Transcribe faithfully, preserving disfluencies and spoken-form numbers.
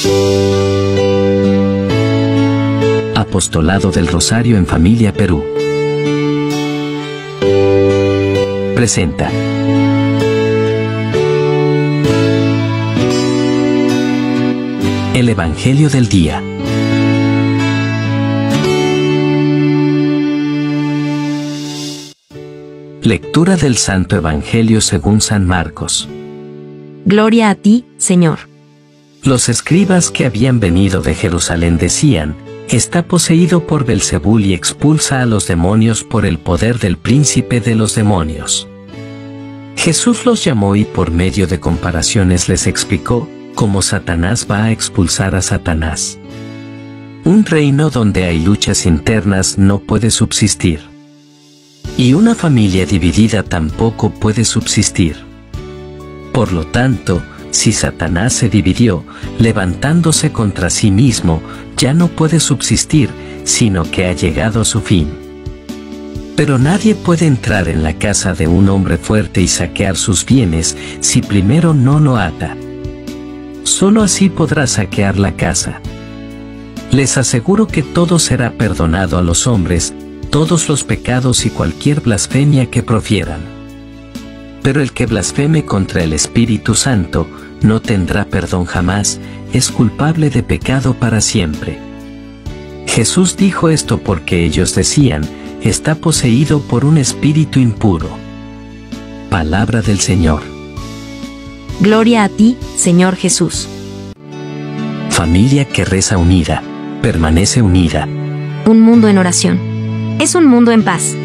Apostolado del Rosario en Familia Perú presenta el Evangelio del Día. Lectura del Santo Evangelio según San Marcos. Gloria a ti, Señor. Los escribas que habían venido de Jerusalén decían: está poseído por Belzebul y expulsa a los demonios por el poder del príncipe de los demonios. Jesús los llamó y por medio de comparaciones les explicó cómo Satanás va a expulsar a Satanás. Un reino donde hay luchas internas no puede subsistir. Y una familia dividida tampoco puede subsistir. Por lo tanto, si Satanás se dividió, levantándose contra sí mismo, ya no puede subsistir, sino que ha llegado a su fin. Pero nadie puede entrar en la casa de un hombre fuerte y saquear sus bienes si primero no lo ata. Solo así podrá saquear la casa. Les aseguro que todo será perdonado a los hombres, todos los pecados y cualquier blasfemia que profieran. Pero el que blasfeme contra el Espíritu Santo no tendrá perdón jamás, es culpable de pecado para siempre. Jesús dijo esto porque ellos decían: está poseído por un espíritu impuro. Palabra del Señor. Gloria a ti, Señor Jesús. Familia que reza unida, permanece unida. Un mundo en oración. Es un mundo en paz.